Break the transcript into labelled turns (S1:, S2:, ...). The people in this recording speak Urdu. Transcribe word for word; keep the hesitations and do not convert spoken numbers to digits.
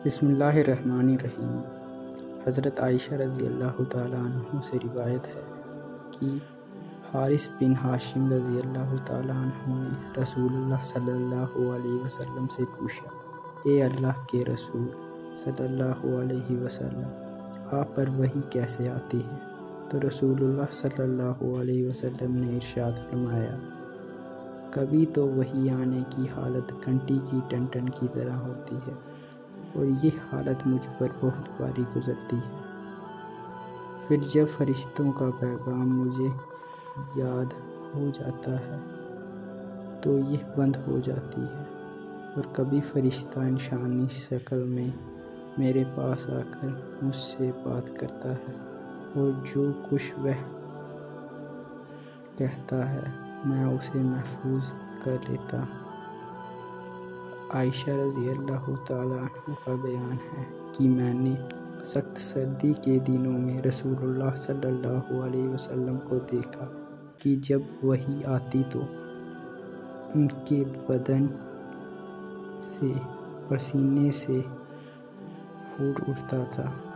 S1: بسم اللہ الرحمن الرحیم۔ حضرت عائشہ رضی اللہ تعالیٰ عنہ سے روایت ہے کہ حارث بن ہاشم رضی اللہ تعالیٰ عنہ نے رسول اللہ صلی اللہ علیہ وسلم سے پوچھا، اے اللہ کے رسول صلی اللہ علیہ وسلم، آپ پر وحی کیسے آتی ہے؟ تو رسول اللہ صلی اللہ علیہ وسلم نے ارشاد فرمایا، کبھی تو وحی آنے کی حالت گھنٹی کی ٹن ٹن کی طرح ہوتی ہے اور یہ حالت مجھ پر بہت باری گزرتی ہے، پھر جب فرشتوں کا پیغام مجھے یاد ہو جاتا ہے تو یہ بند ہو جاتی ہے، اور کبھی فرشتہ انسانی شکل میں میرے پاس آ کر مجھ سے بات کرتا ہے اور جو کچھ وہ کہتا ہے میں اسے محفوظ کر لیتا ہوں۔ عائشہ رضی اللہ تعالیٰ عنہ کا بیان ہے کہ میں نے سخت سردی کے دنوں میں رسول اللہ صلی اللہ علیہ وسلم کو دیکھا کہ جب وحی آتی تو ان کے بدن سے پسینے سے پھوٹ اٹھتا تھا۔